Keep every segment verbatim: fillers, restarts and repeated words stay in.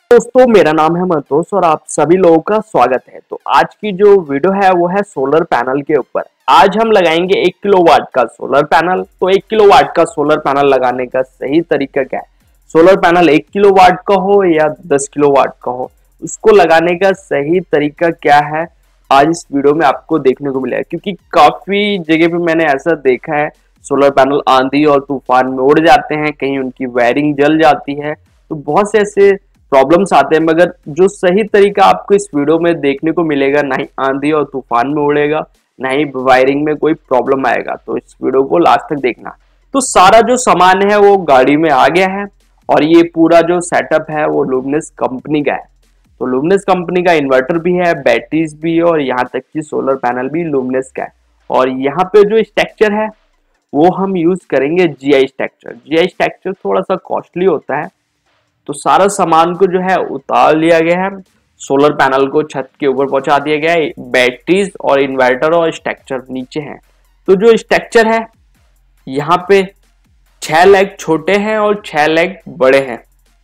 दोस्तों, मेरा नाम है मतोष और आप सभी लोगों का स्वागत है। तो आज की जो वीडियो है वो है सोलर पैनल के ऊपर। आज हम लगाएंगे एक किलो वाट का सोलर पैनल। तो एक किलो वाट का सोलर पैनल लगाने का सही तरीका क्या है, सोलर पैनल एक किलो वाट का हो या दस किलो वाट का हो, उसको लगाने का सही तरीका क्या है, आज इस वीडियो में आपको देखने को मिलेगा। क्योंकि काफी जगह पे मैंने ऐसा देखा है, सोलर पैनल आंधी और तूफान में उड़ जाते हैं, कहीं उनकी वायरिंग जल जाती है, तो बहुत से ऐसे प्रॉब्लम्स आते हैं। मगर जो सही तरीका आपको इस वीडियो में देखने को मिलेगा, ना ही आंधी और तूफान में उड़ेगा, ना ही वायरिंग में कोई प्रॉब्लम आएगा। तो इस वीडियो को लास्ट तक देखना। तो सारा जो सामान है वो गाड़ी में आ गया है और ये पूरा जो सेटअप है वो लुमिनस कंपनी का है। तो लुमिनस कंपनी का इन्वर्टर भी है, बैटरीज भी है और यहाँ तक कि सोलर पैनल भी लुमिनस का है। और यहाँ पे जो स्ट्रक्चर है वो हम यूज करेंगे जीआई स्ट्रक्चर। जीआई स्ट्रक्चर थोड़ा सा कॉस्टली होता है। तो सारा सामान को जो है उतार लिया गया है, सोलर पैनल को छत के ऊपर पहुंचा दिया गया है। बैटरीज और इन्वर्टर और स्ट्रक्चर नीचे हैं। तो जो स्ट्रक्चर है यहाँ पे छह लेग छोटे हैं और छह लेग बड़े हैं,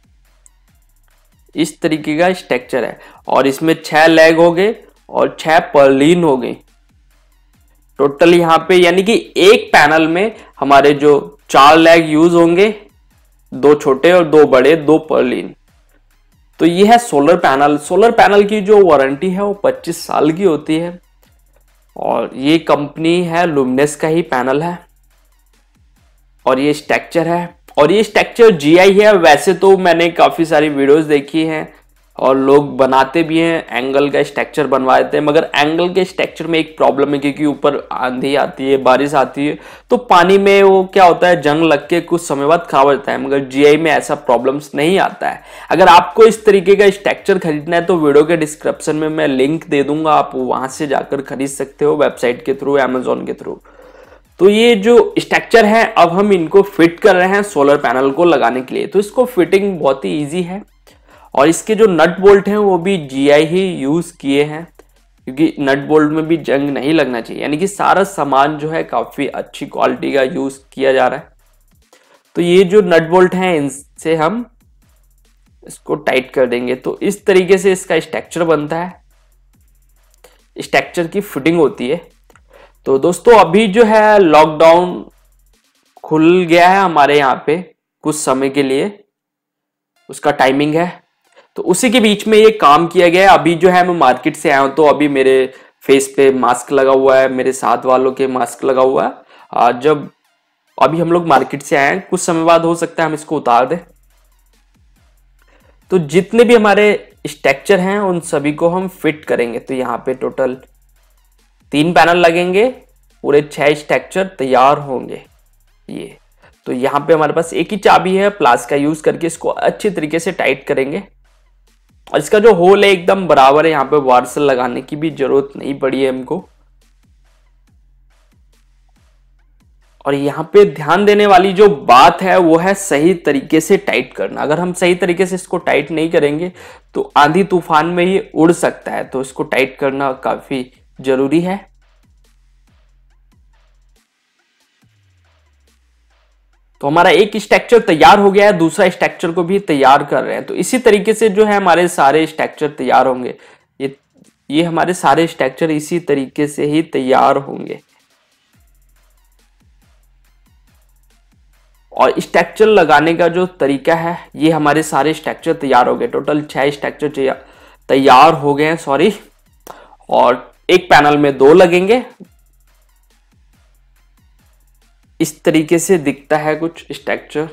इस तरीके का स्ट्रक्चर है। और इसमें छह लेग हो गए और छह पर्लिन हो गई टोटल यहाँ पे, यानी कि एक पैनल में हमारे जो चार लेग यूज होंगे, दो छोटे और दो बड़े, दो पर्लिन। तो ये है सोलर पैनल। सोलर पैनल की जो वारंटी है वो पच्चीस साल की होती है और ये कंपनी है लुमिनस का ही पैनल है। और ये स्ट्रक्चर है और ये स्ट्रक्चर जीआई है। वैसे तो मैंने काफी सारी वीडियोस देखी हैं और लोग बनाते भी हैं, एंगल का स्ट्रक्चर बनवा देते हैं। मगर एंगल के स्ट्रक्चर में एक प्रॉब्लम है, क्योंकि ऊपर आंधी आती है, बारिश आती है, तो पानी में वो क्या होता है, जंग लग के कुछ समय बाद खराब हो जाता है। मगर जीआई में ऐसा प्रॉब्लम्स नहीं आता है। अगर आपको इस तरीके का स्ट्रक्चर खरीदना है तो वीडियो के डिस्क्रिप्शन में मैं लिंक दे दूंगा, आप वहां से जाकर खरीद सकते हो, वेबसाइट के थ्रू, अमेजोन के थ्रू। तो ये जो स्ट्रक्चर है अब हम इनको फिट कर रहे हैं सोलर पैनल को लगाने के लिए। तो इसको फिटिंग बहुत ही इजी है और इसके जो नट बोल्ट हैं वो भी जीआई ही यूज किए हैं, क्योंकि नट बोल्ट में भी जंग नहीं लगना चाहिए। यानी कि सारा सामान जो है काफी अच्छी क्वालिटी का यूज किया जा रहा है। तो ये जो नट बोल्ट हैं इनसे हम इसको टाइट कर देंगे। तो इस तरीके से इसका स्ट्रक्चर बनता है, स्ट्रक्चर की फिटिंग होती है। तो दोस्तों अभी जो है लॉकडाउन खुल गया है हमारे यहाँ पे कुछ समय के लिए, उसका टाइमिंग है। तो उसी के बीच में ये काम किया गया है। अभी जो है मैं मार्केट से आया हूं, तो अभी मेरे फेस पे मास्क लगा हुआ है, मेरे साथ वालों के मास्क लगा हुआ है। जब अभी हम लोग मार्केट से आए हैं, कुछ समय बाद हो सकता है हम इसको उतार दें। तो जितने भी हमारे स्ट्रक्चर हैं उन सभी को हम फिट करेंगे। तो यहाँ पे टोटल तीन पैनल लगेंगे, पूरे छह स्ट्रक्चर तैयार होंगे ये। तो यहाँ पे हमारे पास एक ही चाबी है, प्लास का यूज करके इसको अच्छी तरीके से टाइट करेंगे। और इसका जो होल है एकदम बराबर है, यहाँ पे वार्सल लगाने की भी जरूरत नहीं पड़ी है हमको। और यहाँ पे ध्यान देने वाली जो बात है वो है सही तरीके से टाइट करना। अगर हम सही तरीके से इसको टाइट नहीं करेंगे तो आंधी तूफान में ये उड़ सकता है। तो इसको टाइट करना काफी जरूरी है। तो हमारा एक स्ट्रक्चर तैयार हो गया है, दूसरा स्ट्रक्चर को भी तैयार कर रहे हैं। तो इसी तरीके से जो है हमारे सारे स्ट्रक्चर तैयार होंगे। ये ये हमारे सारे स्ट्रक्चर इसी तरीके से ही तैयार होंगे। और स्ट्रक्चर लगाने का जो तरीका है, ये हमारे सारे स्ट्रक्चर तैयार हो गए। टोटल छह स्ट्रक्चर तैयार हो गए हैं, सॉरी। और एक पैनल में दो लगेंगे। इस तरीके से दिखता है कुछ स्ट्रक्चर।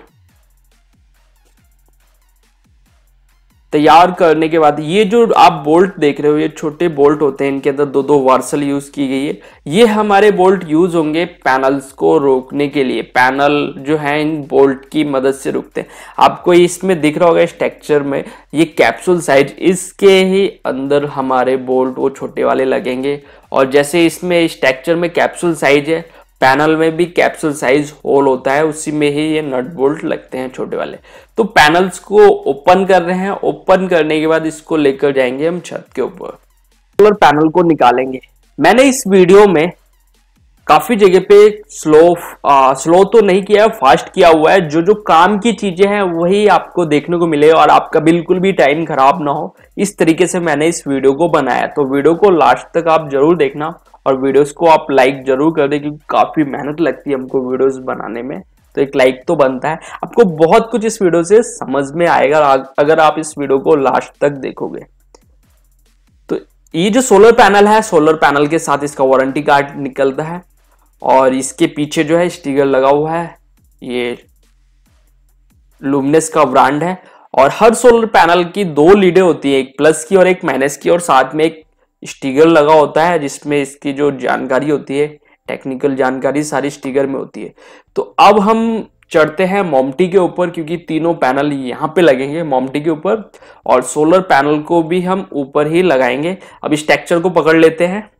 तैयार करने के बाद ये जो आप बोल्ट देख रहे हो, ये छोटे बोल्ट होते हैं, इनके अंदर दो दो वार्सल यूज की गई है। ये हमारे बोल्ट यूज होंगे पैनल्स को रोकने के लिए। पैनल जो है इन बोल्ट की मदद से रुकते हैं। आपको इसमें दिख रहा होगा स्ट्रक्चर में ये कैप्सूल साइज, इसके ही अंदर हमारे बोल्ट वो छोटे वाले लगेंगे। और जैसे इसमें स्ट्रक्चर में कैप्सूल साइज है, पैनल में भी कैप्सूल साइज होल होता है, उसी में ही ये नट बोल्ट लगते हैं छोटे वाले। तो पैनल्स को ओपन कर रहे हैं। ओपन करने के बाद इसको लेकर जाएंगे हम छत के ऊपर, सोलर पैनल को निकालेंगे। मैंने इस वीडियो में काफी जगह पे स्लो स्लो तो नहीं किया है, फास्ट किया हुआ है। जो जो काम की चीजें हैं वही आपको देखने को मिले और आपका बिल्कुल भी टाइम खराब ना हो, इस तरीके से मैंने इस वीडियो को बनाया। तो वीडियो को लास्ट तक आप जरूर देखना और वीडियोस को आप लाइक जरूर कर दें, क्योंकि काफी मेहनत लगती है हमको वीडियोस बनाने में, तो एक लाइक तो बनता है। आपको बहुत कुछ इस वीडियो से समझ में आएगा अगर आप इस वीडियो को लास्ट तक देखोगे। तो ये जो सोलर पैनल है, सोलर पैनल के साथ इसका वारंटी कार्ड निकलता है और इसके पीछे जो है स्टिकर लगा हुआ है, ये लुमिनस का ब्रांड है। और हर सोलर पैनल की दो लीडें होती है, एक प्लस की और एक माइनस की, और साथ में एक स्टिकर लगा होता है जिसमें इसकी जो जानकारी होती है, टेक्निकल जानकारी सारी स्टिकर में होती है। तो अब हम चढ़ते हैं मोमटी के ऊपर, क्योंकि तीनों पैनल यहाँ पे लगेंगे मोमटी के ऊपर और सोलर पैनल को भी हम ऊपर ही लगाएंगे। अब स्ट्रक्चर को पकड़ लेते हैं,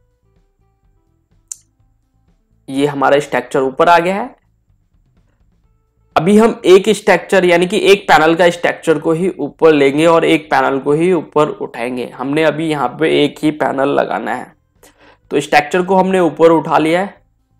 ये हमारा स्ट्रक्चर ऊपर आ गया है। अभी हम एक स्ट्रक्चर यानी कि एक पैनल का स्ट्रक्चर को ही ऊपर लेंगे और एक पैनल को ही ऊपर उठाएंगे। हमने अभी यहाँ पे एक ही पैनल लगाना है, तो स्ट्रक्चर को हमने ऊपर उठा लिया है।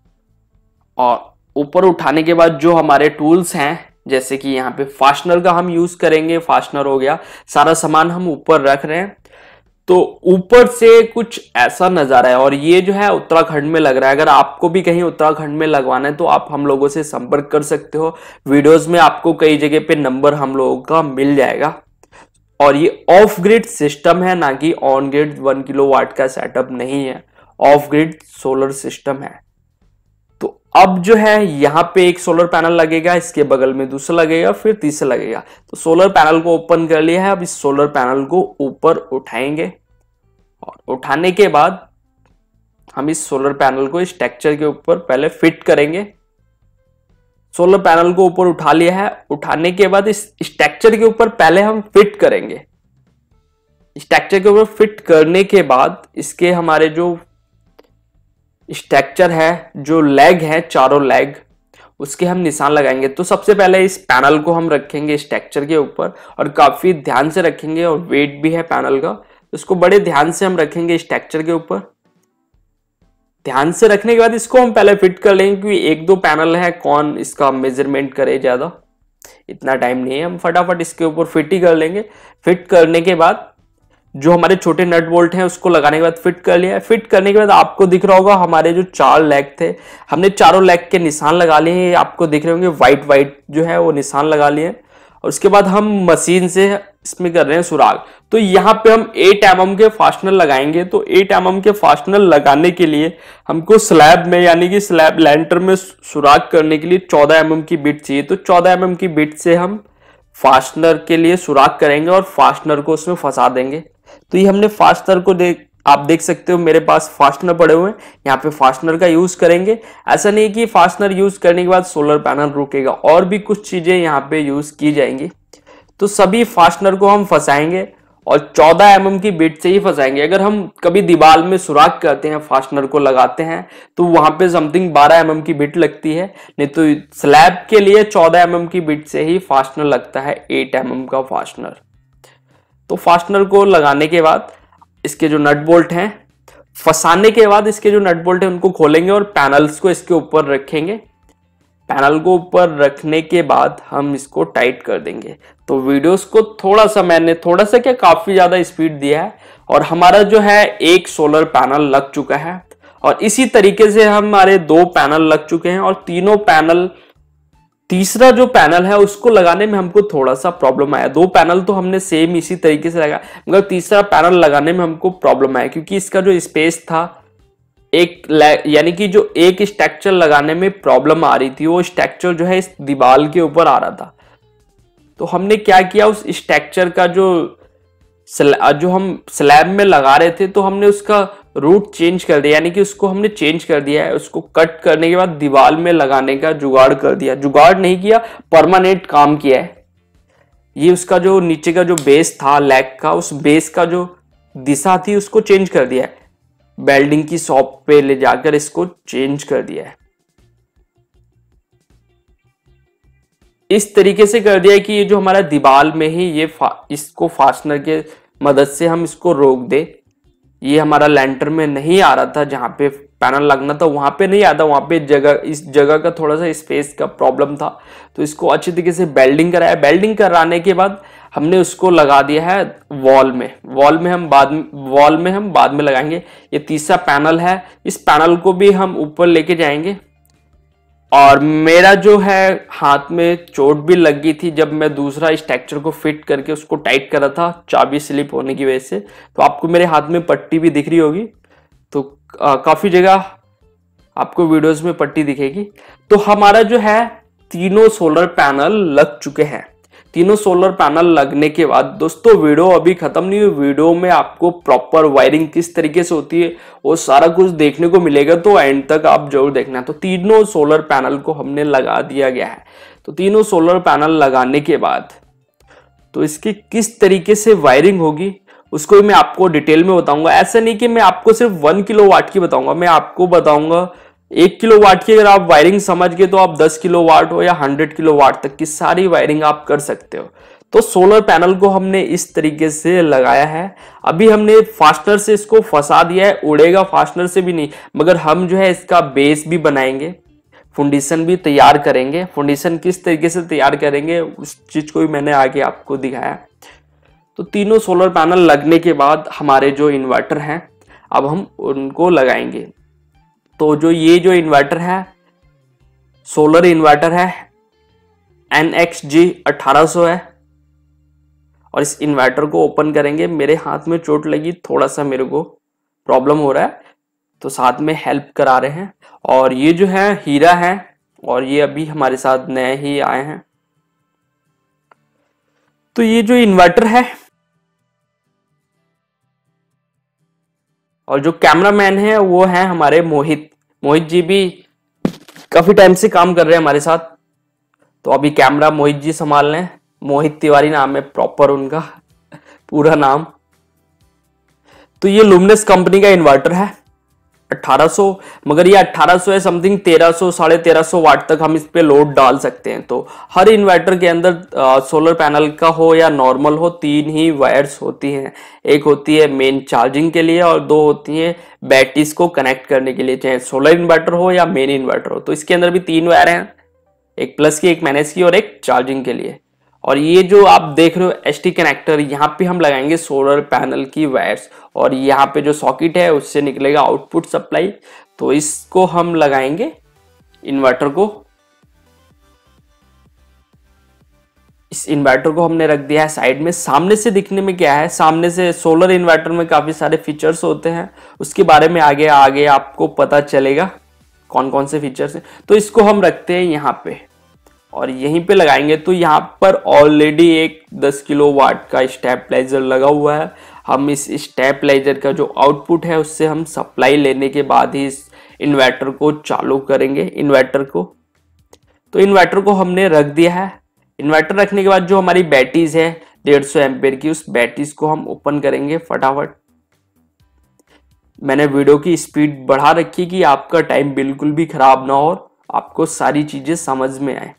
और ऊपर उठाने के बाद जो हमारे टूल्स हैं, जैसे कि यहाँ पे फास्टनर का हम यूज करेंगे, फास्टनर हो गया, सारा सामान हम ऊपर रख रहे हैं। तो ऊपर से कुछ ऐसा नजारा है और ये जो है उत्तराखंड में लग रहा है। अगर आपको भी कहीं उत्तराखंड में लगवाना है तो आप हम लोगों से संपर्क कर सकते हो। वीडियोस में आपको कई जगह पे नंबर हम लोगों का मिल जाएगा। और ये ऑफ ग्रिड सिस्टम है, ना कि on grid one kilo watt का सेटअप नहीं है, ऑफ ग्रिड सोलर सिस्टम है। तो अब जो है यहाँ पे एक सोलर पैनल लगेगा, इसके बगल में दूसरा लगेगा, फिर तीसरा लगेगा। तो सोलर पैनल को ओपन कर लिया है। अब इस सोलर पैनल को ऊपर उठाएंगे और उठाने के बाद हम इस सोलर पैनल को स्ट्रक्चर के ऊपर पहले फिट करेंगे। सोलर पैनल को ऊपर उठा लिया है। उठाने के बाद इस स्ट्रक्चर के ऊपर पहले हम फिट करेंगे। स्ट्रक्चर के ऊपर फिट करने के बाद इसके हमारे जो स्ट्रक्चर है, जो लेग है, चारों लेग, उसके हम निशान लगाएंगे। तो सबसे पहले इस पैनल को हम रखेंगे स्ट्रक्चर के ऊपर और काफी ध्यान से रखेंगे, और वेट भी है पैनल का, इसको बड़े ध्यान से हम रखेंगे स्ट्रक्चर के ऊपर। ध्यान से रखने के बाद इसको हम पहले फिट कर लेंगे, क्योंकि एक दो पैनल है, कौन इसका मेजरमेंट करे, ज्यादा इतना टाइम नहीं है, हम फटाफट इसके ऊपर फिट ही कर लेंगे। फिट करने के बाद जो हमारे छोटे नट बोल्ट हैं उसको लगाने के बाद फिट कर लिया है। फिट करने के बाद आपको दिख रहा होगा हमारे जो चार लेग थे, हमने चारों लेग के निशान लगा लिए हैं। आपको दिख रहे होंगे व्हाइट व्हाइट जो है वो निशान लगा लिए हैं। और उसके बाद हम मशीन से इसमें कर रहे हैं सुराग। तो यहाँ पे हम एट एम एम के फास्टनर लगाएंगे। तो एट एम एम के फास्टनर लगाने के लिए हमको स्लैब में यानी कि स्लैब लैंटर में सुराग करने के लिए चौदह एम एम की बिट चाहिए। तो चौदह एम एम की बिट से हम फास्टनर के लिए सुराग करेंगे और फास्टनर को उसमें फंसा देंगे। तो ये हमने फास्टनर को देख आप देख सकते हो, मेरे पास फास्टनर पड़े हुए हैं, यहाँ पे फास्टनर का यूज करेंगे। ऐसा नहीं कि फास्टनर यूज करने के बाद सोलर पैनल रुकेगा, और भी कुछ चीजें यहाँ पे यूज की जाएंगी। तो सभी फास्टनर को हम फंसाएंगे और चौदह एम एम की बिट से ही फंसाएंगे। अगर हम कभी दीवार में सुराग करते हैं, फास्टनर को लगाते हैं, तो वहां पे समथिंग बारह एम एम की बिट लगती है, नहीं तो स्लैब के लिए चौदह एम एम की बिट से ही फास्टनर लगता है, एट एम एम का फास्टनर। तो फास्टनर को लगाने के बाद इसके जो नट बोल्ट हैं, फंसाने के बाद इसके जो नट बोल्ट हैं उनको खोलेंगे और पैनल्स को इसके ऊपर रखेंगे। पैनल को ऊपर रखने के बाद हम इसको टाइट कर देंगे। तो वीडियोस को थोड़ा सा मैंने थोड़ा सा क्या काफी ज्यादा स्पीड दिया है और हमारा जो है एक सोलर पैनल लग चुका है। और इसी तरीके से हमारे दो पैनल लग चुके हैं और तीनों पैनल, तीसरा जो पैनल है उसको लगाने में हमको थोड़ा सा प्रॉब्लम आया। दो पैनल तो हमने सेम इसी तरीके से लगा, मगर तीसरा पैनल लगाने में हमको प्रॉब्लम आया, क्योंकि इसका जो स्पेस था, एक यानी कि जो एक स्ट्रक्चर लगाने में प्रॉब्लम आ रही थी, वो स्ट्रक्चर जो है इस दीवार के ऊपर आ रहा था। तो हमने क्या किया, उस स्ट्रक्चर का जो जो हम स्लैब में लगा रहे थे, तो हमने उसका रूट चेंज कर दिया, यानी कि उसको हमने चेंज कर दिया है। उसको कट करने के बाद दीवार में लगाने का जुगाड़ कर दिया, जुगाड़ नहीं किया, परमानेंट काम किया है। ये उसका जो नीचे का जो बेस था लैग का, उस बेस का जो दिशा थी उसको चेंज कर दिया है। वेल्डिंग की शॉप पे ले जाकर इसको चेंज कर दिया है। इस तरीके से कर दिया है कि ये जो हमारा दीवार में ही ये फा, इसको फास्टनर के मदद से हम इसको रोक दे। ये हमारा लैंटर में नहीं आ रहा था, जहां पे पैनल लगना था वहां पे नहीं आता, वहां पे जगह इस जगह का थोड़ा सा स्पेस का प्रॉब्लम था, तो इसको अच्छी तरीके से बेल्डिंग कराया। बेल्डिंग कराने के बाद हमने उसको लगा दिया है वॉल में। वॉल में हम बाद वॉल में हम बाद में लगाएंगे। ये तीसरा पैनल है, इस पैनल को भी हम ऊपर लेके जाएंगे। और मेरा जो है हाथ में चोट भी लग गई थी जब मैं दूसरा स्ट्रक्चर को फिट करके उसको टाइट कर रहा था, चाबी स्लिप होने की वजह से। तो आपको मेरे हाथ में पट्टी भी दिख रही होगी, तो आ, काफी जगह आपको वीडियोस में पट्टी दिखेगी। तो हमारा जो है तीनों सोलर पैनल लग चुके हैं। तीनों सोलर पैनल लगने के बाद दोस्तों वीडियो अभी खत्म नहीं हुई, वीडियो में आपको प्रॉपर वायरिंग किस तरीके से होती है वो सारा कुछ देखने को मिलेगा, तो एंड तक आप जरूर देखना। तो तीनों सोलर पैनल को हमने लगा दिया गया है। तो तीनों सोलर पैनल लगाने के बाद तो इसकी किस तरीके से वायरिंग होगी उसको मैं आपको डिटेल में बताऊंगा। ऐसा नहीं कि मैं आपको सिर्फ वन किलो वाट की बताऊंगा, मैं आपको बताऊंगा एक किलो वाट की अगर आप वायरिंग समझ गए तो आप दस किलो वाट हो या हंड्रेड किलो वाट तक की सारी वायरिंग आप कर सकते हो। तो सोलर पैनल को हमने इस तरीके से लगाया है। अभी हमने फास्टनर से इसको फंसा दिया है, उड़ेगा फास्टनर से भी नहीं, मगर हम जो है इसका बेस भी बनाएंगे, फाउंडेशन भी तैयार करेंगे। फाउंडेशन किस तरीके से तैयार करेंगे उस चीज को भी मैंने आगे आपको दिखाया। तो तीनों सोलर पैनल लगने के बाद हमारे जो इन्वर्टर हैं अब हम उनको लगाएंगे। तो जो ये जो इन्वर्टर है सोलर इन्वर्टर है एन एक्स जी अठारह सौ है, और इस इन्वर्टर को ओपन करेंगे। मेरे हाथ में चोट लगी, थोड़ा सा मेरे को प्रॉब्लम हो रहा है, तो साथ में हेल्प करा रहे हैं। और ये जो है हीरा है, और ये अभी हमारे साथ नए ही आए हैं। तो ये जो इन्वर्टर है और जो कैमरामैन है वो है हमारे मोहित। मोहित जी भी काफी टाइम से काम कर रहे हैं हमारे साथ, तो अभी कैमरा मोहित जी संभाल रहे हैं। मोहित तिवारी नाम है प्रॉपर उनका पूरा नाम। तो ये लुमिनस कंपनी का इन्वर्टर है अठारह सौ, मगर ये अठारह सौ है समथिंग तेरह सौ साढ़े तेरह सौ वाट तक हम इस पे लोड डाल सकते हैं। तो हर इन्वर्टर के अंदर आ, सोलर पैनल का हो या नॉर्मल हो तीन ही वायर्स होती हैं। एक होती है मेन चार्जिंग के लिए और दो होती है बैटरीज को कनेक्ट करने के लिए, चाहे सोलर इन्वर्टर हो या मेन इन्वर्टर हो। तो इसके अंदर भी तीन वायर हैं, एक प्लस की, एक माइनस की और एक चार्जिंग के लिए। और ये जो आप देख रहे हो एस टी कनेक्टर, यहाँ पे हम लगाएंगे सोलर पैनल की वायर्स, और यहाँ पे जो सॉकेट है उससे निकलेगा आउटपुट सप्लाई। तो इसको हम लगाएंगे इन्वर्टर को। इस इन्वर्टर को हमने रख दिया है साइड में। सामने से दिखने में क्या है, सामने से सोलर इन्वर्टर में काफी सारे फीचर्स होते हैं, उसके बारे में आगे आगे आपको पता चलेगा कौन कौन से फीचर्स हैं। तो इसको हम रखते हैं यहाँ पे और यहीं पे लगाएंगे। तो यहाँ पर ऑलरेडी एक दस किलो वाट का स्टेबलाइजर लगा हुआ है। हम इस स्टेबलाइजर का जो आउटपुट है उससे हम सप्लाई लेने के बाद ही इस इन्वर्टर को चालू करेंगे इन्वर्टर को। तो इन्वर्टर को हमने रख दिया है। इन्वर्टर रखने के बाद जो हमारी बैटरीज है डेढ़ सौ एम्पेयर की, उस बैटरीज को हम ओपन करेंगे फटाफट। मैंने वीडियो की स्पीड बढ़ा रखी कि आपका टाइम बिल्कुल भी खराब ना हो, आपको सारी चीजें समझ में आए।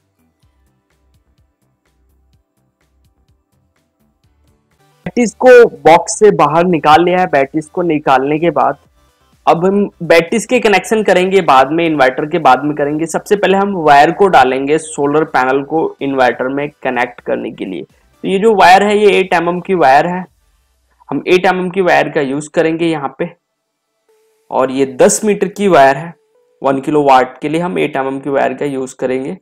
बैटरीज को बॉक्स से बाहर निकाल लिया है। बैटरीज को निकालने के बाद अब हम बैटरीज के कनेक्शन करेंगे बाद में, इन्वर्टर के बाद में करेंगे। सबसे पहले हम वायर को डालेंगे सोलर पैनल को इन्वर्टर में कनेक्ट करने के लिए। तो ये जो वायर है ये एट एम एम की वायर है। हम एट एम एम की वायर का यूज करेंगे यहाँ पे, और ये दस मीटर की वायर है। वन किलो वाट के लिए हम एट एम एम की वायर का यूज करेंगे।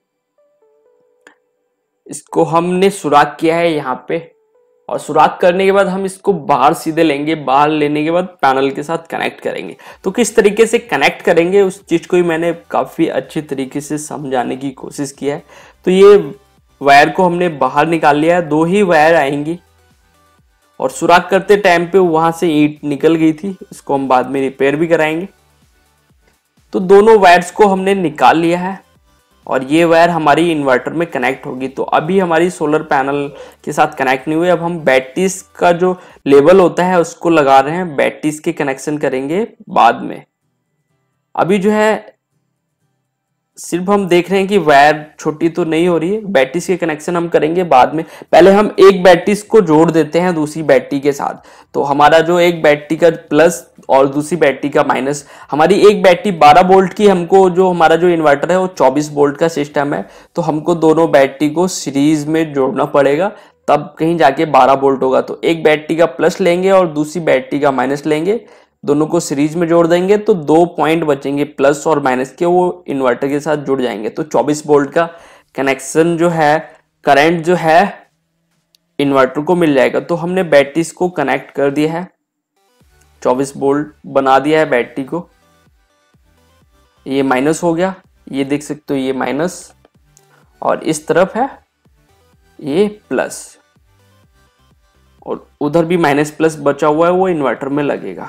इसको हमने सुराख किया है यहाँ पे, और सुराख करने के बाद हम इसको बाहर सीधे लेंगे। बाहर लेने के बाद पैनल के साथ कनेक्ट करेंगे। तो किस तरीके से कनेक्ट करेंगे उस चीज को ही मैंने काफी अच्छी तरीके से समझाने की कोशिश किया है। तो ये वायर को हमने बाहर निकाल लिया है, दो ही वायर आएंगी, और सुराख करते टाइम पे वहां से ईंट निकल गई थी, इसको हम बाद में रिपेयर भी कराएंगे। तो दोनों वायर्स को हमने निकाल लिया है, और ये वायर हमारी इन्वर्टर में कनेक्ट होगी। तो अभी हमारी सोलर पैनल के साथ कनेक्ट नहीं हुई। अब हम बैटरीज का जो लेवल होता है उसको लगा रहे हैं, बैटरीज के कनेक्शन करेंगे बाद में। अभी जो है सिर्फ हम देख रहे हैं कि वायर छोटी तो नहीं हो रही है, बैटरीज के कनेक्शन हम करेंगे बाद में। पहले हम एक बैटरीज को जोड़ देते हैं दूसरी बैटरी के साथ। तो हमारा जो एक बैटरी का प्लस और दूसरी बैटरी का माइनस, हमारी एक बैटरी बारह वोल्ट की, हमको जो हमारा जो इन्वर्टर है वो चौबीस वोल्ट का सिस्टम है, तो हमको दोनों बैटरी को सीरीज में जोड़ना पड़ेगा, तब कहीं जाके बारह वोल्ट होगा। तो एक बैटरी का प्लस लेंगे और दूसरी बैटरी का माइनस लेंगे, दोनों को सीरीज में जोड़ देंगे तो दो पॉइंट बचेंगे प्लस और माइनस के, वो इन्वर्टर के साथ जुड़ जाएंगे। तो चौबीस वोल्ट का कनेक्शन जो है, करंट जो है इन्वर्टर को मिल जाएगा। तो हमने बैटरीज को कनेक्ट कर दिया है, चौबीस वोल्ट बना दिया है बैटरी को। ये माइनस हो गया, ये देख सकते हो ये माइनस, और इस तरफ है ये प्लस, और उधर भी माइनस प्लस बचा हुआ है वो इन्वर्टर में लगेगा।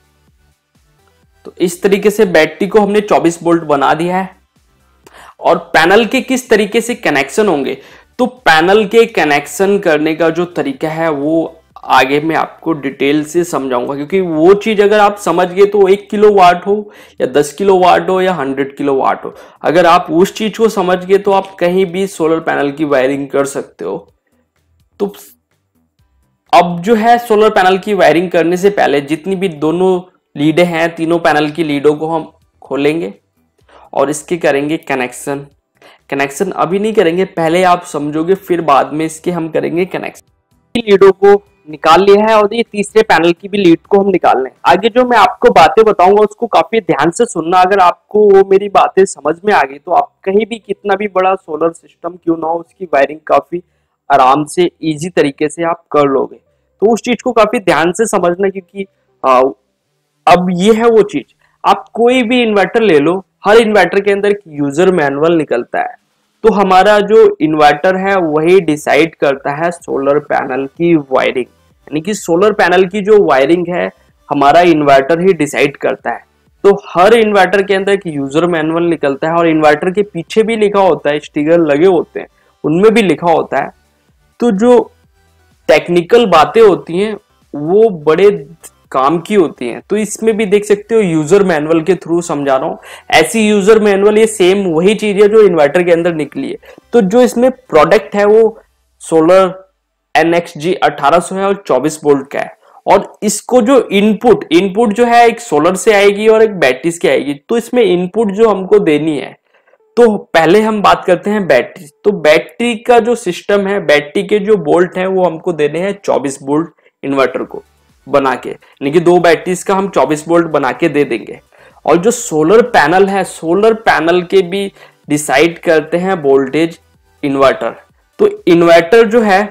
तो इस तरीके से बैटरी को हमने चौबीस वोल्ट बना दिया है। और पैनल के किस तरीके से कनेक्शन होंगे, तो पैनल के कनेक्शन करने का जो तरीका है वो आगे मैं आपको डिटेल से समझाऊंगा, क्योंकि वो चीज अगर आप समझ गए तो एक किलो वाट हो या दस किलो वाट हो या हंड्रेड किलो वाट हो, अगर आप उस चीज को समझ गए तो आप कहीं भी सोलर पैनल की वायरिंग कर सकते हो। तो अब जो है सोलर पैनल की वायरिंग करने से पहले जितनी भी दोनों लीडें हैं, तीनों पैनल की लीडों को हम खोलेंगे और इसके करेंगे कनेक्शन। कनेक्शन अभी नहीं करेंगे, पहले आप समझोगे फिर बाद में इसके हम करेंगे कनेक्शन। लीडों को निकाल लिया है और ये तीसरे पैनल की भी लीड को हम निकाल लें। आगे जो मैं आपको बातें बताऊंगा उसको काफी ध्यान से सुनना। अगर आपको वो मेरी बातें समझ में आ गई तो आप कहीं भी कितना भी बड़ा सोलर सिस्टम क्यों ना हो, उसकी वायरिंग काफी आराम से इजी तरीके से आप कर लोगे। तो उस चीज को काफी ध्यान से समझना, क्योंकि आ, अब ये है वो चीज। आप कोई भी इन्वर्टर ले लो, हर इन्वर्टर के अंदर एक यूजर मैनुअल निकलता है। तो हमारा जो इन्वर्टर है वही डिसाइड करता है सोलर पैनल की वायरिंग, यानी कि सोलर पैनल की जो वायरिंग है हमारा इन्वर्टर ही डिसाइड करता है। तो हर इन्वर्टर के अंदर एक यूजर मैनुअल निकलता है और इन्वर्टर के पीछे भी लिखा होता है, स्टिकर लगे होते हैं उनमें भी लिखा होता है। तो जो टेक्निकल बातें होती हैं वो बड़े काम की होती हैं। तो इसमें भी देख सकते हो यूजर मैनुअल के थ्रू समझा रहा हूं। ऐसी यूजर मैनुअल, ये सेम वही चीज है जो इन्वर्टर के अंदर निकली है। तो जो इसमें प्रोडक्ट है वो सोलर एन एक्स जी अठारह सौ है और चौबीस वोल्ट का है। और इसको जो इनपुट इनपुट जो है एक सोलर से आएगी और एक बैटरी से आएगी। तो इसमें इनपुट जो हमको देनी है, तो पहले हम बात करते हैं बैटरी। तो बैटरी का जो सिस्टम है, बैटरी के जो वोल्ट है वो हमको देने हैं चौबीस वोल्ट इन्वर्टर को बना के, यानी कि दो बैटरीज का हम चौबीस वोल्ट बना के दे देंगे। और जो सोलर पैनल है, सोलर पैनल के भी डिसाइड करते हैं वोल्टेज इन्वर्टर। तो इन्वर्टर जो है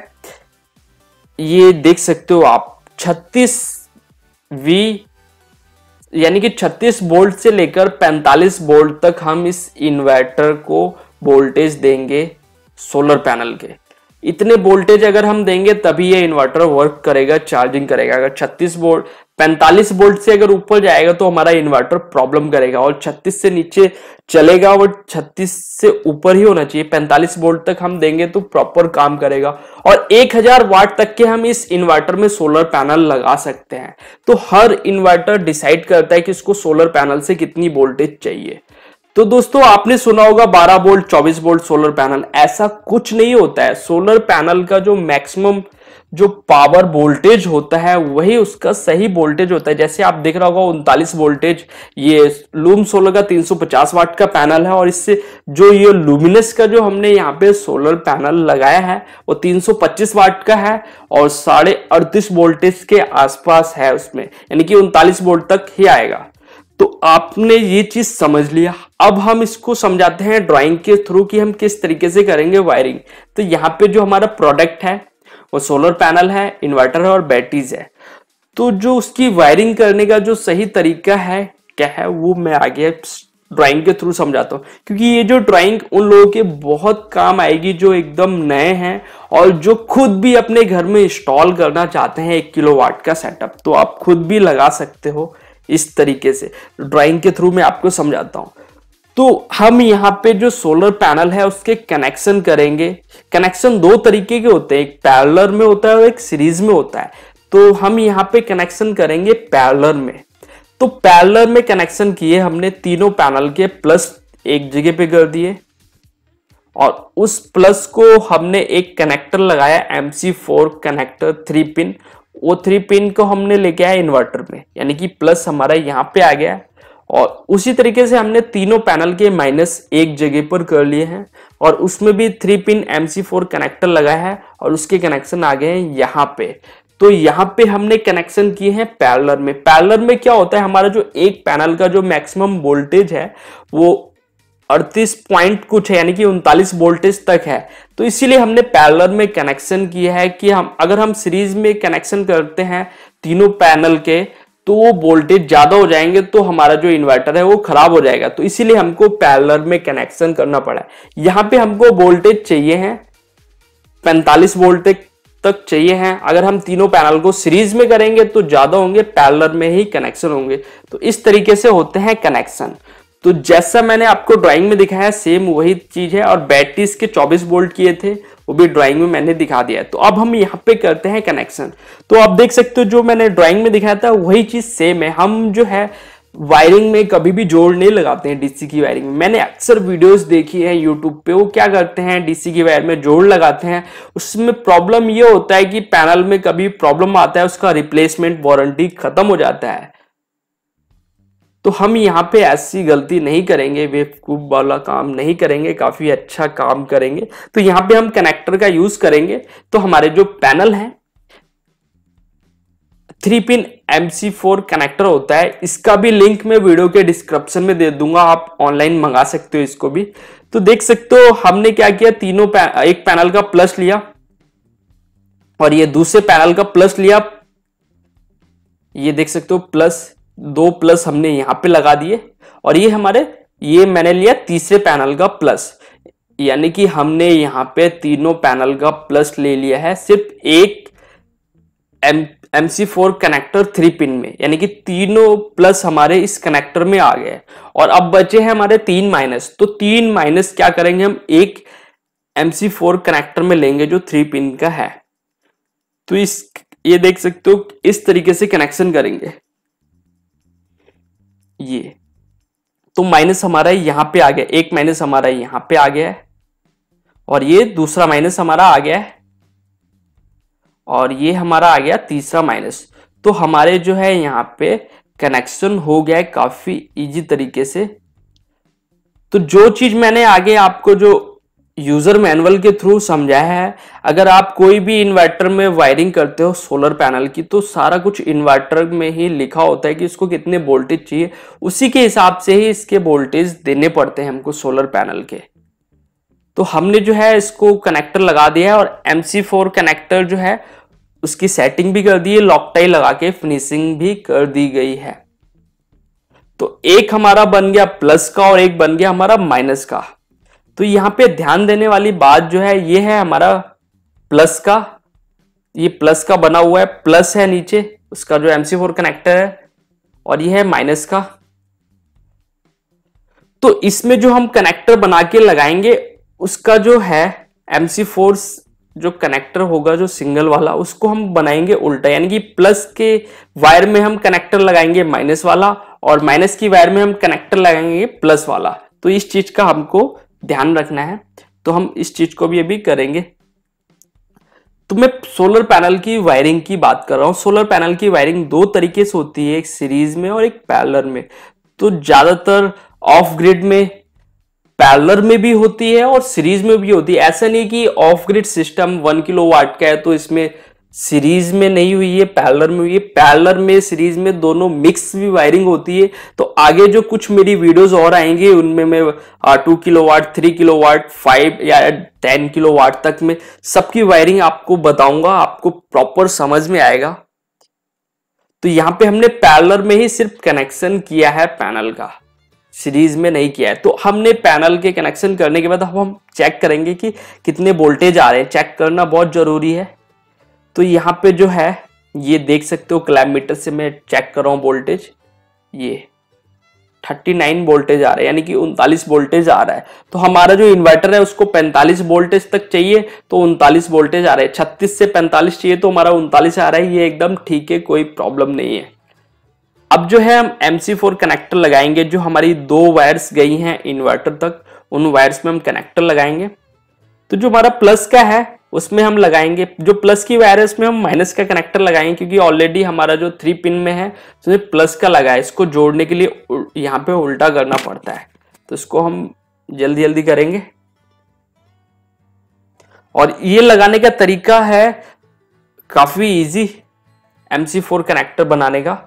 ये देख सकते हो आप छत्तीस वी, यानी कि छत्तीस वोल्ट से लेकर पैंतालीस वोल्ट तक हम इस इन्वर्टर को वोल्टेज देंगे सोलर पैनल के। इतने वोल्टेज अगर हम देंगे तभी ये इन्वर्टर वर्क करेगा, चार्जिंग करेगा। अगर छत्तीस वोल्ट पैंतालीस वोल्ट से अगर ऊपर जाएगा तो हमारा इन्वर्टर प्रॉब्लम करेगा, और छत्तीस से नीचे चलेगा और छत्तीस से ऊपर ही होना चाहिए। पैंतालीस वोल्ट तक हम देंगे तो प्रॉपर काम करेगा। और एक हज़ार वाट तक के हम इस इन्वर्टर में सोलर पैनल लगा सकते हैं। तो हर इन्वर्टर डिसाइड करता है कि इसको सोलर पैनल से कितनी वोल्टेज चाहिए। तो दोस्तों आपने सुना होगा बारह वोल्ट चौबीस वोल्ट सोलर पैनल, ऐसा कुछ नहीं होता है। सोलर पैनल का जो मैक्सिमम जो पावर वोल्टेज होता है वही उसका सही वोल्टेज होता है। जैसे आप देख रहा होगा उनतालीस वोल्टेज, ये लूम सोलर का तीन सौ पचास वाट का पैनल है, और इससे जो ये लुमिनस का जो हमने यहाँ पे सोलर पैनल लगाया है वो तीन सौ पच्चीस वाट का है और साढ़े अड़तीस वोल्टेज के आसपास है उसमें, यानी कि उनतालीस वोल्ट तक ही आएगा। तो आपने ये चीज समझ लिया। अब हम इसको समझाते हैं ड्राइंग के थ्रू कि हम किस तरीके से करेंगे वायरिंग। तो यहाँ पे जो हमारा प्रोडक्ट है वो सोलर पैनल है, इन्वर्टर है और बैटरीज है। तो जो उसकी वायरिंग करने का जो सही तरीका है क्या है वो मैं आगे ड्राइंग के थ्रू समझाता हूँ, क्योंकि ये जो ड्राइंग उन लोगों के बहुत काम आएगी जो एकदम नए हैं और जो खुद भी अपने घर में इंस्टॉल करना चाहते हैं एक किलो वाट का सेटअप। तो आप खुद भी लगा सकते हो इस तरीके से। ड्राइंग के थ्रू मैं आपको समझाता हूं। तो हम यहाँ पे जो सोलर पैनल है उसके कनेक्शन करेंगे। कनेक्शन दो तरीके के होते हैं, एक पैरेलल में होता है और एक सीरीज में होता है। तो हम यहाँ पे कनेक्शन करेंगे पैरेलल में। तो पैरेलल में कनेक्शन किए हमने तीनों पैनल के, प्लस एक जगह पे कर दिए और उस प्लस को हमने एक कनेक्टर लगाया M C four connector three pin, वो थ्री पिन को हमने लेके आया इन्वर्टर में, यानी कि प्लस हमारा यहाँ पे आ गया। और उसी तरीके से हमने तीनों पैनल के माइनस एक जगह पर कर लिए हैं और उसमें भी three pin M C four connector लगा है और उसके कनेक्शन आ गए हैं यहाँ पे। तो यहाँ पे हमने कनेक्शन किए हैं पैरेलल में। पैरेलल में क्या होता है, हमारा जो एक पैनल का जो मैक्सिमम वोल्टेज है वो अड़तीस पॉइंट कुछ है, यानी कि उनतालीस वोल्टेज तक है। तो इसीलिए हमने पैरेलल में कनेक्शन किया है कि हम अगर हम सीरीज में कनेक्शन करते हैं तीनों पैनल के तो वो वोल्टेज ज्यादा हो जाएंगे तो हमारा जो इन्वर्टर है वो खराब हो जाएगा। तो इसीलिए हमको पैरेलल में कनेक्शन करना पड़ा। यहाँ पे हमको वोल्टेज चाहिए है पैंतालीस वोल्टेज तक चाहिए हैं। अगर हम तीनों पैनल को सीरीज में करेंगे तो ज्यादा होंगे, पैरेलल में ही कनेक्शन होंगे। तो इस तरीके से होते हैं कनेक्शन। तो जैसा मैंने आपको ड्राइंग में दिखाया सेम वही चीज है और बैटरी इसके चौबीस वोल्ट किए थे वो भी ड्राइंग में मैंने दिखा दिया है। तो अब हम यहाँ पे करते हैं कनेक्शन। तो आप देख सकते हो जो मैंने ड्राइंग में दिखाया था वही चीज सेम है। हम जो है वायरिंग में कभी भी जोड़ नहीं लगाते हैं डीसी की वायरिंग में। मैंने अक्सर वीडियोस देखी है यूट्यूब पे, वो क्या करते हैं डीसी की वायर में जोड़ लगाते हैं। उसमें प्रॉब्लम ये होता है कि पैनल में कभी प्रॉब्लम आता है, उसका रिप्लेसमेंट वारंटी खत्म हो जाता है। तो हम यहाँ पे ऐसी गलती नहीं करेंगे, बेवकूफ वाला काम नहीं करेंगे, काफी अच्छा काम करेंगे। तो यहाँ पे हम कनेक्टर का यूज करेंगे। तो हमारे जो पैनल है three pin M C four connector होता है, इसका भी लिंक मैं वीडियो के डिस्क्रिप्शन में दे दूंगा, आप ऑनलाइन मंगा सकते हो इसको भी। तो देख सकते हो हमने क्या किया, तीनों पै, एक पैनल का प्लस लिया और ये दूसरे पैनल का प्लस लिया। ये देख सकते हो प्लस, दो प्लस हमने यहां पे लगा दिए और ये हमारे ये मैंने लिया तीसरे पैनल का प्लस, यानी कि हमने यहां पे तीनों पैनल का प्लस ले लिया है सिर्फ एक M M C four connector three pin में, यानी कि तीनों प्लस हमारे इस कनेक्टर में आ गए। और अब बचे हैं हमारे तीन माइनस। तो तीन माइनस क्या करेंगे, हम एक एम सी फोर कनेक्टर में लेंगे जो थ्री पिन का है। तो इस ये देख सकते हो इस तरीके से कनेक्शन करेंगे ये। तो माइनस हमारा यहां पे आ गया, एक माइनस हमारा यहां पे आ गया है और ये दूसरा माइनस हमारा आ गया है और ये हमारा आ गया तीसरा माइनस। तो हमारे जो है यहाँ पे कनेक्शन हो गया है काफी इजी तरीके से। तो जो चीज मैंने आगे आपको जो यूजर मैनुअल के थ्रू समझाया है, अगर आप कोई भी इन्वर्टर में वायरिंग करते हो सोलर पैनल की तो सारा कुछ इन्वर्टर में ही लिखा होता है कि इसको कितने वोल्टेज चाहिए, उसी के हिसाब से ही इसके वोल्टेज देने पड़ते हैं हमको सोलर पैनल के। तो हमने जो है इसको कनेक्टर लगा दिया है और एम सी फोर कनेक्टर जो है उसकी सेटिंग भी कर दी है, लॉकटाई लगा के फिनिशिंग भी कर दी गई है। तो एक हमारा बन गया प्लस का और एक बन गया हमारा माइनस का। तो यहां पे ध्यान देने वाली बात जो है ये है हमारा प्लस का, ये प्लस का बना हुआ है, प्लस है नीचे उसका जो एम सी फोर कनेक्टर है और ये है माइनस का। तो इसमें जो हम कनेक्टर बना के लगाएंगे उसका जो है एम सी फोर जो कनेक्टर होगा जो सिंगल वाला उसको हम बनाएंगे उल्टा, यानी कि प्लस के वायर में हम कनेक्टर लगाएंगे माइनस वाला और माइनस की वायर में हम कनेक्टर लगाएंगे प्लस वाला। तो इस चीज का हमको ध्यान रखना है, तो हम इस चीज को भी अभी करेंगे। तो मैं सोलर पैनल की वायरिंग की बात कर रहा हूं। सोलर पैनल की वायरिंग दो तरीके से होती है, एक सीरीज में और एक पैरेलल में। तो ज्यादातर ऑफ ग्रिड में पैरेलल में भी होती है और सीरीज में भी होती है। ऐसा नहीं कि off grid system one kilo watt का है तो इसमें सीरीज में नहीं हुई है, पैरेलल में हुई है। पैरेलल में सीरीज में दोनों मिक्स भी वायरिंग होती है। तो आगे जो कुछ मेरी वीडियोस और आएंगे उनमें मैं two kilo watt, three kilo watt, five या टेन किलो वाट तक में सबकी वायरिंग आपको बताऊंगा, आपको प्रॉपर समझ में आएगा। तो यहाँ पे हमने पैरेलल में ही सिर्फ कनेक्शन किया है पैनल का, सीरीज में नहीं किया है। तो हमने पैनल के कनेक्शन करने के बाद अब हम चेक करेंगे कि कितने वोल्टेज आ रहे हैं, चेक करना बहुत जरूरी है। तो यहाँ पे जो है ये देख सकते हो क्लैम्प मीटर से मैं चेक कर रहा हूँ वोल्टेज, ये उनतालीस वोल्टेज आ रहा है, यानी कि उनतालीस वोल्टेज आ रहा है। तो हमारा जो इन्वर्टर है उसको पैंतालीस वोल्टेज तक चाहिए तो उनतालीस वोल्टेज आ रहा है। छत्तीस से पैंतालीस चाहिए तो हमारा उनतालीस आ रहा है, ये एकदम ठीक है, कोई प्रॉब्लम नहीं है। अब जो है हम एम सी फोर कनेक्टर लगाएंगे, जो हमारी दो वायर्स गई हैं इन्वर्टर तक, उन वायर्स में हम कनेक्टर लगाएंगे। तो जो हमारा प्लस का है उसमें हम लगाएंगे, जो प्लस की वायर है उसमें हम माइनस का कनेक्टर लगाएंगे, क्योंकि ऑलरेडी हमारा जो थ्री पिन में है उसमें प्लस का लगा है। इसको जोड़ने के लिए यहाँ पे उल्टा करना पड़ता है, तो इसको हम जल्दी जल्दी करेंगे। और ये लगाने का तरीका है काफी easy M C four connector बनाने का।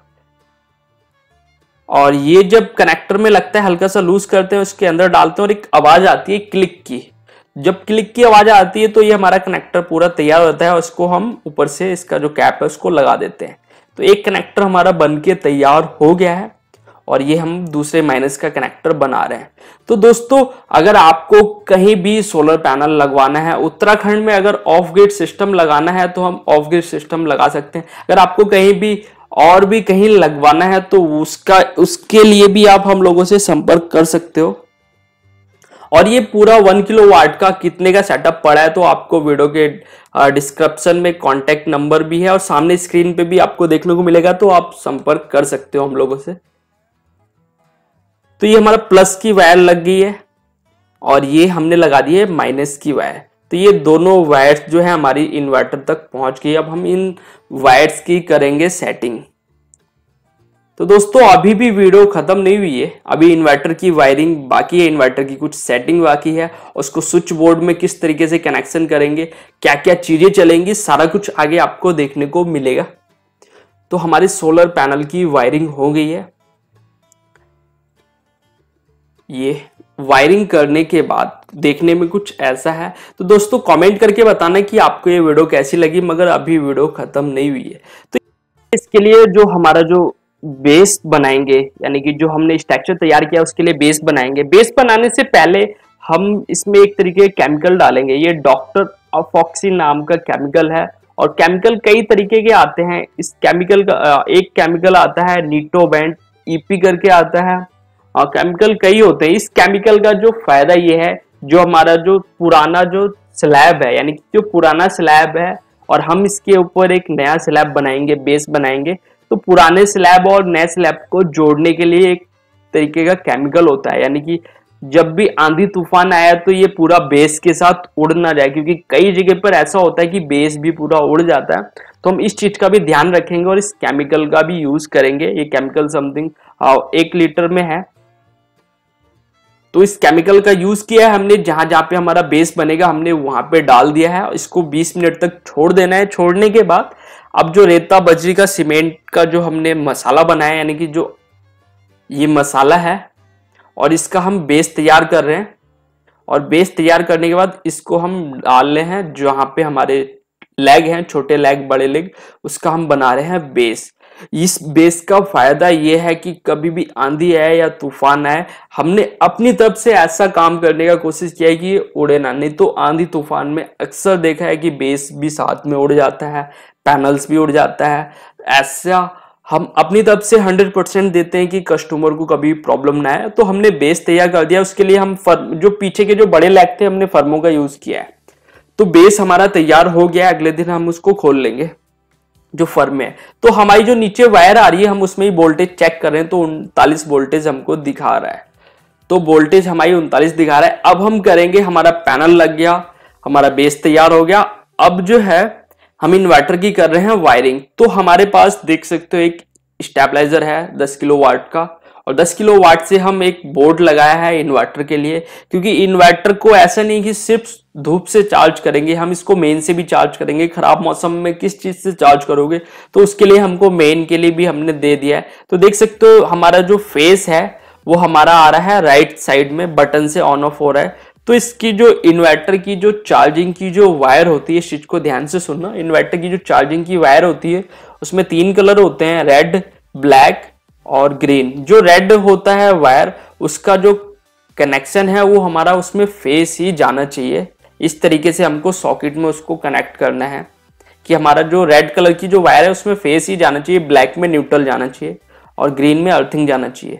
और ये जब कनेक्टर में लगता है, हल्का सा लूज करते हैं, उसके अंदर डालते हैं और एक आवाज आती है क्लिक की। जब क्लिक की आवाज आती है तो ये हमारा कनेक्टर पूरा तैयार होता है और इसको हम ऊपर से इसका जो कैप है उसको लगा देते हैं। तो एक कनेक्टर हमारा बन के तैयार हो गया है और ये हम दूसरे माइनस का कनेक्टर बना रहे हैं। तो दोस्तों, अगर आपको कहीं भी सोलर पैनल लगवाना है, उत्तराखंड में अगर ऑफ ग्रिड सिस्टम लगाना है तो हम ऑफ ग्रिड सिस्टम लगा सकते हैं। अगर आपको कहीं भी और भी कहीं लगवाना है तो उसका उसके लिए भी आप हम लोगों से संपर्क कर सकते हो। और ये पूरा वन किलो वाट का कितने का सेटअप पड़ा है तो आपको वीडियो के डिस्क्रिप्शन में कॉन्टेक्ट नंबर भी है और सामने स्क्रीन पे भी आपको देखने को मिलेगा, तो आप संपर्क कर सकते हो हम लोगों से। तो ये हमारा प्लस की वायर लग गई है और ये हमने लगा दी है माइनस की वायर। तो ये दोनों वायर्स जो है हमारी इन्वर्टर तक पहुंच गई। अब हम इन वायर्स की करेंगे सेटिंग। तो दोस्तों, अभी भी वीडियो खत्म नहीं हुई है, अभी इन्वर्टर की वायरिंग बाकी है, इन्वर्टर की कुछ सेटिंग बाकी है, उसको स्विच बोर्ड में किस तरीके से कनेक्शन करेंगे, क्या क्या चीजें चलेंगी, सारा कुछ आगे आपको देखने को मिलेगा। तो हमारी सोलर पैनल की वायरिंग हो गई है। ये वायरिंग करने के बाद देखने में कुछ ऐसा है। तो दोस्तों, कमेंट करके बताना कि आपको ये वीडियो कैसी लगी, मगर अभी वीडियो खत्म नहीं हुई है। तो इसके लिए जो हमारा जो बेस बनाएंगे, यानी कि जो हमने स्ट्रक्चर तैयार किया उसके लिए बेस बनाएंगे। बेस बनाने से पहले हम इसमें एक तरीके के केमिकल डालेंगे। ये डॉक्टर अफॉक्सी नाम का केमिकल है और केमिकल कई तरीके के आते हैं। इस केमिकल का एक केमिकल आता है नीटोबेंट ईपी करके आता है, और केमिकल कई होते हैं। इस केमिकल का जो फायदा ये है, जो हमारा जो पुराना जो स्लैब है, यानी कि जो पुराना स्लैब है और हम इसके ऊपर एक नया स्लैब बनाएंगे, बेस बनाएंगे, तो पुराने स्लैब और नए स्लैब को जोड़ने के लिए एक तरीके का केमिकल होता है। यानी कि जब भी आंधी तूफान आया तो ये पूरा बेस के साथ उड़ ना जाए, क्योंकि कई जगह पर ऐसा होता है कि बेस भी पूरा उड़ जाता है। तो हम इस चीज का भी ध्यान रखेंगे और इस केमिकल का भी यूज करेंगे। ये केमिकल समथिंग एक लीटर में है, तो इस केमिकल का यूज किया है हमने। जहां जहां पे हमारा बेस बनेगा हमने वहां पे डाल दिया है। इसको बीस मिनट तक छोड़ देना है। छोड़ने के बाद अब जो रेता बजरी का सीमेंट का जो हमने मसाला बनाया, यानी कि जो ये मसाला है, और इसका हम बेस तैयार कर रहे हैं। और बेस तैयार करने के बाद इसको हम डाल रहे हैं जहां पे हमारे लेग हैं, छोटे लेग बड़े लेग, उसका हम बना रहे हैं बेस। इस बेस का फायदा यह है कि कभी भी आंधी आए या तूफान आए, हमने अपनी तरफ से ऐसा काम करने का कोशिश किया है कि ये उड़े ना। नहीं तो आंधी तूफान में अक्सर देखा है कि बेस भी साथ में उड़ जाता है, पैनल्स भी उड़ जाता है। ऐसा हम अपनी तरफ से हंड्रेड परसेंट देते हैं कि कस्टमर को कभी प्रॉब्लम ना आए। तो हमने बेस तैयार कर दिया। उसके लिए हम फर्म, जो पीछे के जो बड़े लेग थे, हमने फर्मों का यूज किया है। तो बेस हमारा तैयार हो गया। अगले दिन हम उसको खोल लेंगे जो फर्म है। तो हमारी जो नीचे वायर आ रही है, हम उसमें ही वोल्टेज चेक कर रहे हैं, तो उनतालीस वोल्टेज हमको दिखा रहा है। तो वोल्टेज हमारी उनतालीस दिखा रहा है। अब हम करेंगे, हमारा पैनल लग गया, हमारा बेस तैयार हो गया। अब जो है हम इन्वर्टर की कर रहे हैं वायरिंग। तो हमारे पास देख सकते हो एक स्टेबलाइजर है दस किलो वाट का, और दस किलो वाट से हम एक बोर्ड लगाया है इन्वर्टर के लिए। क्योंकि इन्वर्टर को ऐसा नहीं कि सिर्फ धूप से चार्ज करेंगे, हम इसको मेन से भी चार्ज करेंगे। खराब मौसम में किस चीज से चार्ज करोगे, तो उसके लिए हमको मेन के लिए भी हमने दे दिया है। तो देख सकते हो हमारा जो फेस है वो हमारा आ रहा है राइट साइड में, बटन से ऑन ऑफ हो रहा है। तो इसकी जो इन्वर्टर की जो चार्जिंग की जो वायर होती है, इस चीज को ध्यान से सुनना। इन्वर्टर की जो चार्जिंग की वायर होती है उसमें तीन कलर होते हैं, रेड, ब्लैक और ग्रीन। जो रेड होता है वायर, उसका जो कनेक्शन है वो हमारा उसमें फेस ही जाना चाहिए। इस तरीके से हमको सॉकेट में उसको कनेक्ट करना है कि हमारा जो रेड कलर की जो वायर है उसमें फेस ही जाना चाहिए, ब्लैक में न्यूट्रल जाना चाहिए और ग्रीन में अर्थिंग जाना चाहिए।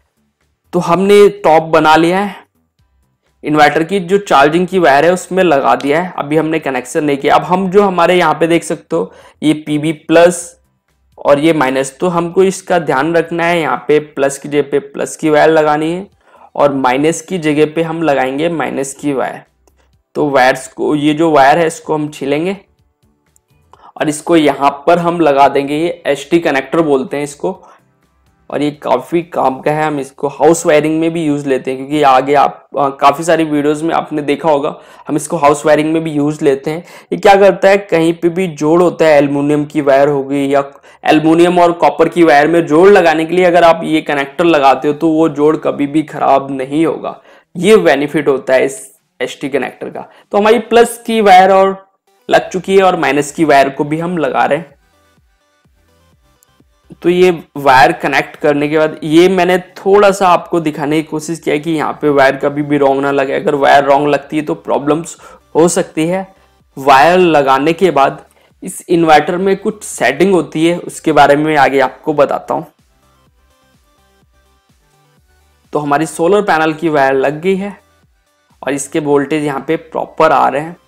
तो हमने टॉप बना लिया है, इन्वर्टर की जो चार्जिंग की वायर है उसमें लगा दिया है। अभी हमने कनेक्शन नहीं किया। अब हम जो हमारे यहाँ पे देख सकते हो ये पीबी प्लस और ये माइनस। तो हमको इसका ध्यान रखना है, यहाँ पे प्लस की जगह पे प्लस की वायर लगानी है और माइनस की जगह पे हम लगाएंगे माइनस की वायर। तो वायर्स को, ये जो वायर है इसको हम छीलेंगे और इसको यहाँ पर हम लगा देंगे। ये एच टी कनेक्टर बोलते हैं इसको, और ये काफ़ी काम का है। हम इसको हाउस वायरिंग में भी यूज़ लेते हैं, क्योंकि आगे आप काफ़ी सारी वीडियोस में आपने देखा होगा हम इसको हाउस वायरिंग में भी यूज़ लेते हैं। ये क्या करता है, कहीं पे भी जोड़ होता है, एल्युमिनियम की वायर होगी या एल्युमिनियम और कॉपर की वायर में जोड़ लगाने के लिए अगर आप ये कनेक्टर लगाते हो तो वो जोड़ कभी भी खराब नहीं होगा। ये बेनिफिट होता है इस एच टी कनेक्टर का। तो हमारी प्लस की वायर और लग चुकी है और माइनस की वायर को भी हम लगा रहे हैं। तो ये वायर कनेक्ट करने के बाद ये मैंने थोड़ा सा आपको दिखाने की कोशिश किया कि यहाँ पे वायर कभी भी रॉन्ग ना लगे। अगर वायर रॉन्ग लगती है तो प्रॉब्लम्स हो सकती है। वायर लगाने के बाद इस इन्वर्टर में कुछ सेटिंग होती है, उसके बारे में आगे आपको बताता हूं। तो हमारी सोलर पैनल की वायर लग गई है और इसके वोल्टेज यहाँ पे प्रॉपर आ रहे हैं।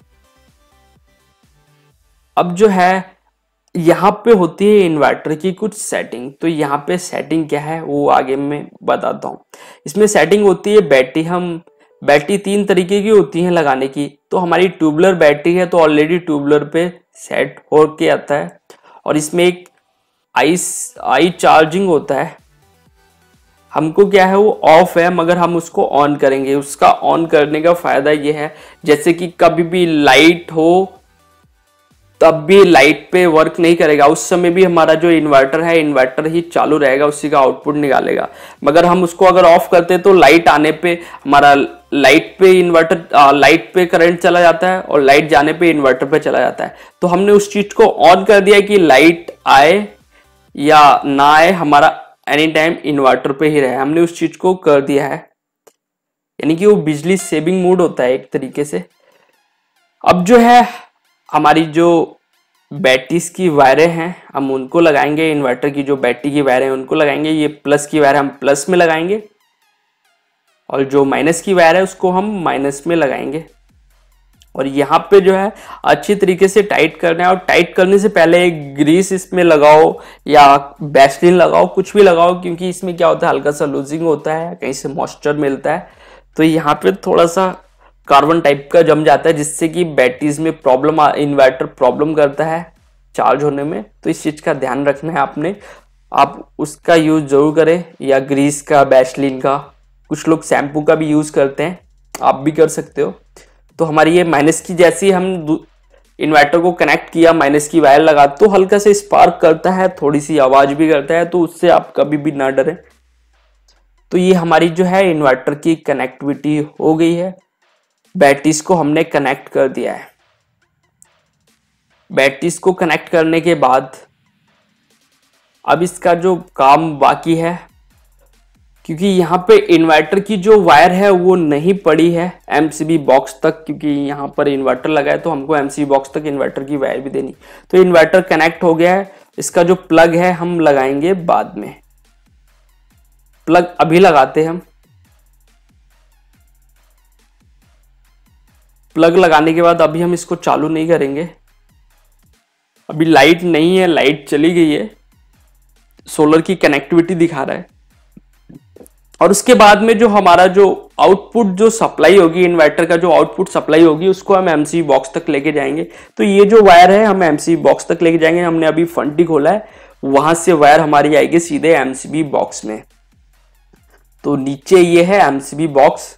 अब जो है यहाँ पे होती है इन्वर्टर की कुछ सेटिंग। तो यहाँ पे सेटिंग क्या है वो आगे मैं बताता हूँ। इसमें सेटिंग होती है बैटरी, हम बैटरी तीन तरीके की होती है लगाने की। तो हमारी ट्यूबलर बैटरी है तो ऑलरेडी ट्यूबलर पे सेट हो के आता है, और इसमें एक आई आई चार्जिंग होता है। हमको क्या है वो ऑफ है, मगर हम उसको ऑन करेंगे। उसका ऑन करने का फायदा ये है, जैसे कि कभी भी लाइट हो तब भी लाइट पे वर्क नहीं करेगा, उस समय भी हमारा जो इन्वर्टर है इन्वर्टर ही चालू रहेगा, उसी का आउटपुट निकालेगा। मगर हम उसको अगर ऑफ करते तो लाइट आने पे हमारा लाइट पे इन्वर्टर लाइट पे करंट चला जाता है और लाइट जाने पे इन्वर्टर पे चला जाता है। तो हमने उस चीज को ऑन कर दिया कि लाइट आए या ना आए हमारा एनी टाइम इन्वर्टर पे ही रहे, हमने उस चीज को कर दिया है। यानी कि वो बिजली सेविंग मोड होता है एक तरीके से। अब जो है हमारी जो बैटरीज की वायरें हैं हम उनको लगाएंगे, इन्वर्टर की जो बैटरी की वायरें हैं उनको लगाएंगे। ये प्लस की वायर हम प्लस में लगाएंगे और जो माइनस की वायर है उसको हम माइनस में लगाएंगे। और यहाँ पे जो है अच्छी तरीके से टाइट करना है, और टाइट करने से पहले एक ग्रीस इसमें लगाओ या वैसलीन लगाओ, कुछ भी लगाओ, क्योंकि इसमें क्या होता है हल्का सा लूजिंग होता है, कहीं से मॉइस्चर मिलता है। तो यहाँ पे थोड़ा सा कार्बन टाइप का जम जाता है, जिससे कि बैटरीज में प्रॉब्लम, इन्वर्टर प्रॉब्लम करता है चार्ज होने में। तो इस चीज का ध्यान रखना है आपने, आप उसका यूज जरूर करें, या ग्रीस का, वैसलीन का, कुछ लोग शैम्पू का भी यूज करते हैं, आप भी कर सकते हो। तो हमारी ये माइनस की, जैसी हम इन्वर्टर को कनेक्ट किया, माइनस की वायर लगा तो हल्का से स्पार्क करता है, थोड़ी सी आवाज भी करता है, तो उससे आप कभी भी ना डरें। तो ये हमारी जो है इन्वर्टर की कनेक्टिविटी हो गई है। बैटरीज को हमने कनेक्ट कर दिया है। बैटरीज को कनेक्ट करने के बाद अब इसका जो काम बाकी है, क्योंकि यहाँ पे इन्वर्टर की जो वायर है वो नहीं पड़ी है एमसीबी बॉक्स तक, क्योंकि यहाँ पर इन्वर्टर लगा है तो हमको एमसीबी बॉक्स तक इन्वर्टर की वायर भी देनी। तो इन्वर्टर कनेक्ट हो गया है, इसका जो प्लग है हम लगाएंगे बाद में। प्लग अभी लगाते हैं हम। प्लग लगाने के बाद अभी हम इसको चालू नहीं करेंगे, अभी लाइट नहीं है, लाइट चली गई है, सोलर की कनेक्टिविटी दिखा रहा है। और उसके बाद में जो हमारा जो आउटपुट जो सप्लाई होगी, इन्वर्टर का जो आउटपुट सप्लाई होगी, उसको हम एमसीबी बॉक्स तक लेके जाएंगे। तो ये जो वायर है हम एमसीबी बॉक्स तक लेके जाएंगे। हमने अभी फंटी खोला है, वहां से वायर हमारी आएगी सीधे एमसीबी बॉक्स में। तो नीचे ये है एमसीबी बॉक्स,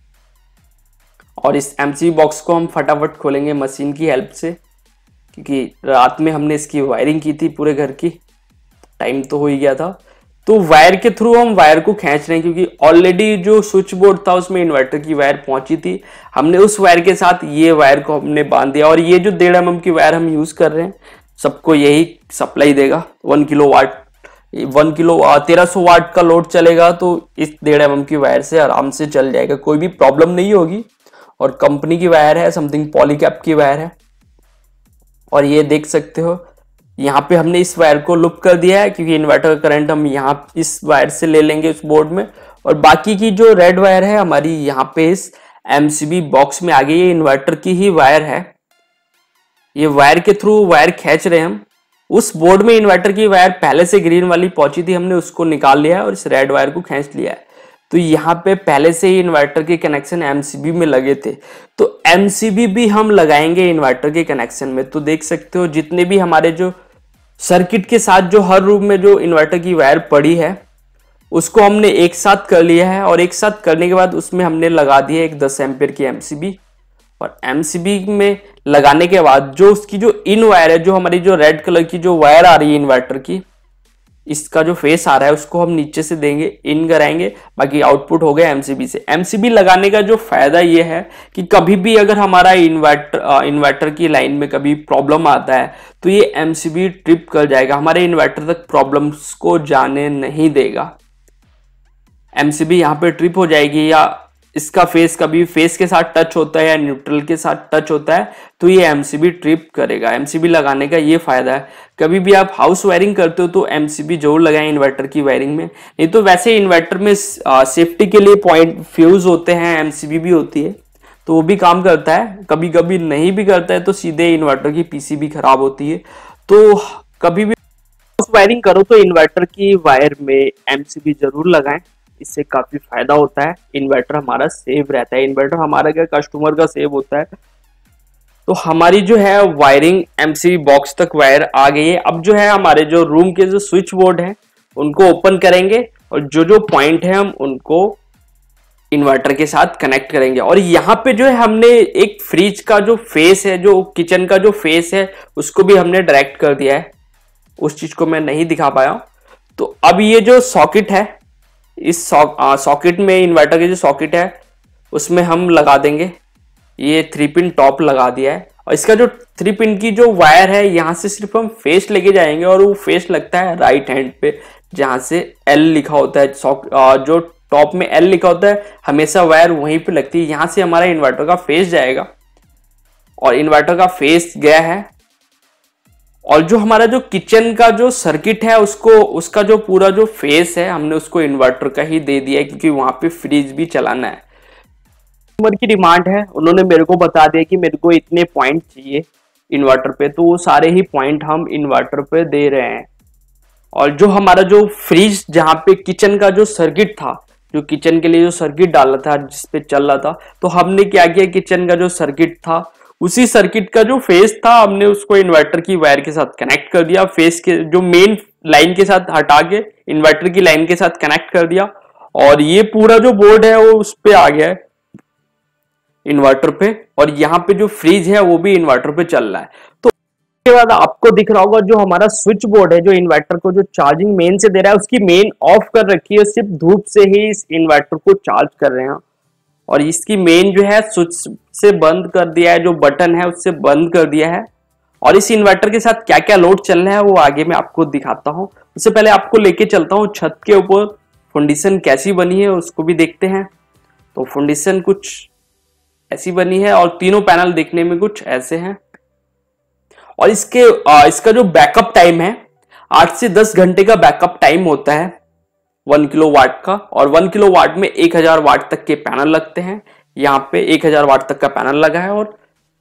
और इस एमसीबी बॉक्स को हम फटाफट खोलेंगे मशीन की हेल्प से, क्योंकि रात में हमने इसकी वायरिंग की थी पूरे घर की, टाइम तो हो ही गया था। तो वायर के थ्रू हम वायर को खींच रहे हैं, क्योंकि ऑलरेडी जो स्विच बोर्ड था उसमें इन्वर्टर की वायर पहुंची थी। हमने उस वायर के साथ ये वायर को हमने बांध दिया, और ये जो डेढ़ एम एम की वायर हम यूज कर रहे हैं सबको यही सप्लाई देगा। One kilo watt one kilo तेरह सौ वाट का लोड चलेगा, तो इस डेढ़ एम एम की वायर से आराम से चल जाएगा, कोई भी प्रॉब्लम नहीं होगी। और कंपनी की वायर है, समथिंग पॉलीकैप की वायर है। और ये देख सकते हो यहाँ पे हमने इस वायर को लूप कर दिया है, क्योंकि इन्वर्टर का करंट हम यहाँ इस वायर से ले लेंगे इस बोर्ड में। और बाकी की जो रेड वायर है हमारी यहाँ पे इस एमसीबी बॉक्स में आ गई, ये इन्वर्टर की ही वायर है। ये वायर के थ्रू वायर खींच रहे हैं हम उस बोर्ड में इन्वर्टर की वायर पहले से ग्रीन वाली पहुंची थी, हमने उसको निकाल लिया है और इस रेड वायर को खींच लिया है। तो यहाँ पे पहले से ही इन्वर्टर के कनेक्शन एमसीबी में लगे थे, तो एमसीबी भी हम लगाएंगे इन्वर्टर के कनेक्शन में। तो देख सकते हो जितने भी हमारे जो सर्किट के साथ जो हर रूम में जो इन्वर्टर की वायर पड़ी है उसको हमने एक साथ कर लिया है, और एक साथ करने के बाद उसमें हमने लगा दिया एक दस एम्पियर की एमसीबी। और एमसीबी में लगाने के बाद जो उसकी जो इन वायर है, जो हमारी जो रेड कलर की जो वायर आ रही है इन्वर्टर की, इसका जो फेस आ रहा है उसको हम नीचे से देंगे, इन कराएंगे, बाकी आउटपुट हो गया एमसीबी से। एमसीबी लगाने का जो फायदा ये है कि कभी भी अगर हमारा इन्वर्टर इन्वर्टर की लाइन में कभी प्रॉब्लम आता है तो ये एमसीबी ट्रिप कर जाएगा, हमारे इन्वर्टर तक प्रॉब्लम्स को जाने नहीं देगा। एमसीबी यहाँ पे ट्रिप हो जाएगी, या इसका फेस कभी फेस के साथ टच होता है या न्यूट्रल के साथ टच होता है तो ये एमसीबी ट्रिप करेगा। एमसीबी लगाने का ये फायदा है। कभी भी आप हाउस वायरिंग करते हो तो एमसीबी जरूर लगाएं इन्वर्टर की वायरिंग में, नहीं तो वैसे इन्वर्टर में सेफ्टी के लिए पॉइंट फ्यूज होते हैं, एमसीबी भी होती है तो वो भी काम करता है। कभी कभी नहीं भी करता है तो सीधे इन्वर्टर की पीसीबी खराब होती है। तो कभी भी हाउस वायरिंग करो तो इन्वर्टर की वायर में एमसीबी जरूर लगाएं, इससे काफी फायदा होता है। इन्वर्टर हमारा सेव रहता है, इन्वर्टर हमारा क्या कस्टमर का सेव होता है। तो हमारी जो है वायरिंग एमसीबी बॉक्स तक वायर आ गई है। अब जो है हमारे जो रूम के जो स्विच बोर्ड है उनको ओपन करेंगे और जो जो पॉइंट है हम उनको इन्वर्टर के साथ कनेक्ट करेंगे। और यहाँ पे जो है हमने एक फ्रिज का जो फेस है, जो किचन का जो फेस है, उसको भी हमने डायरेक्ट कर दिया है। उस चीज को मैं नहीं दिखा पाया। तो अब ये जो सॉकेट है, इस सॉकेट में इन्वर्टर की जो सॉकेट है उसमें हम लगा देंगे ये थ्री पिन टॉप लगा दिया है। और इसका जो थ्री पिन की जो वायर है यहाँ से सिर्फ हम फेस लेके जाएंगे, और वो फेस लगता है राइट हैंड पे जहां से एल लिखा होता है। जो टॉप में एल लिखा होता है हमेशा वायर वहीं पे लगती है, यहां से हमारा इन्वर्टर का फेस जाएगा। और इन्वर्टर का फेस गया है, और जो हमारा जो किचन का जो सर्किट है उसको उसका जो पूरा जो फेस है हमने उसको इन्वर्टर का ही दे दिया है, क्योंकि वहां पे फ्रिज भी चलाना है। कस्टमर की डिमांड है, उन्होंने मेरे को बता दिया कि मेरे को इतने पॉइंट चाहिए इन्वर्टर पे, तो वो सारे ही पॉइंट हम इन्वर्टर पे दे रहे हैं। और जो हमारा जो फ्रिज जहाँ पे किचन का जो सर्किट था, जो किचन के लिए जो सर्किट डाला था जिसपे चल रहा था, तो हमने क्या किया, किचन का जो सर्किट था उसी सर्किट का जो फेस था हमने उसको इन्वर्टर की वायर के साथ कनेक्ट कर दिया। फेस के जो मेन लाइन के साथ हटा के इन्वर्टर की लाइन के साथ कनेक्ट कर दिया, और ये पूरा जो बोर्ड है वो उस पे आ गया है इन्वर्टर पे। और यहाँ पे जो फ्रिज है वो भी इन्वर्टर पे चल रहा है। तो उसके बाद आपको दिख रहा होगा जो हमारा स्विच बोर्ड है जो इन्वर्टर को जो चार्जिंग मेन से दे रहा है उसकी मेन ऑफ कर रखी है, सिर्फ धूप से ही इस इन्वर्टर को चार्ज कर रहे हैं। और इसकी मेन जो है स्विच से बंद कर दिया है, जो बटन है उससे बंद कर दिया है। और इस इन्वर्टर के साथ क्या क्या लोड चल रहा है वो आगे मैं आपको दिखाता हूँ। उससे पहले आपको लेके चलता हूँ छत के ऊपर, फाउंडेशन कैसी बनी है उसको भी देखते हैं। तो फाउंडेशन कुछ ऐसी बनी है, और तीनों पैनल देखने में कुछ ऐसे हैं। और इसके आ, इसका जो बैकअप टाइम है आठ से दस घंटे का बैकअप टाइम होता है वन किलो वाट का। और वन किलो वाट में एक हजार वाट तक के पैनल लगते हैं। यहाँ पे एक हजार वाट तक का पैनल लगा है और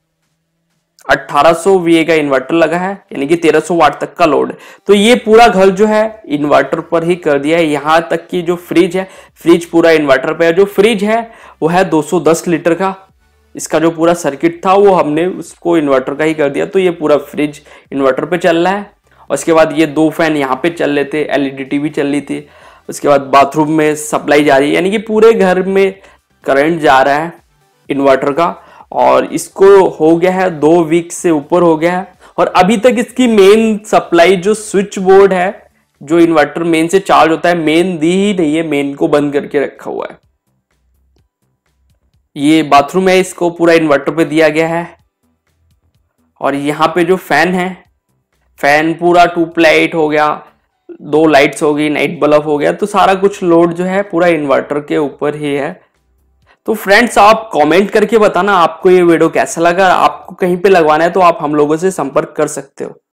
अठारह सौ वीए का इन्वर्टर लगा है, यानी कि तेरह सौ वाट तक का लोड है। तो ये पूरा घर जो है इन्वर्टर पर ही कर दिया है। यहाँ तक कि जो फ्रिज है, फ्रिज पूरा इन्वर्टर पे है। जो फ्रिज है वो है दो सौ दस लीटर का। इसका जो पूरा सर्किट था वो हमने उसको इन्वर्टर का ही कर दिया। तो ये पूरा फ्रिज इन्वर्टर पे चल रहा है। और उसके बाद ये दो फैन यहाँ पे चल रहे थे, एलईडी टीवी चल रही थी। उसके बाद बाथरूम में सप्लाई जा रही है, यानी कि पूरे घर में करंट जा रहा है इन्वर्टर का। और इसको हो गया है दो वीक से ऊपर हो गया है, और अभी तक इसकी मेन सप्लाई जो स्विच बोर्ड है जो इन्वर्टर मेन से चार्ज होता है, मेन दी ही नहीं है, मेन को बंद करके रखा हुआ है। ये बाथरूम है, इसको पूरा इन्वर्टर पे दिया गया है। और यहाँ पे जो फैन है, फैन पूरा ट्यूबलाइट हो गया, दो लाइट्स हो गई, नाइट बल्ब हो गया। तो सारा कुछ लोड जो है पूरा इन्वर्टर के ऊपर ही है। तो फ्रेंड्स आप कमेंट करके बताना आपको ये वीडियो कैसा लगा। आपको कहीं पे लगवाना है तो आप हम लोगों से संपर्क कर सकते हो।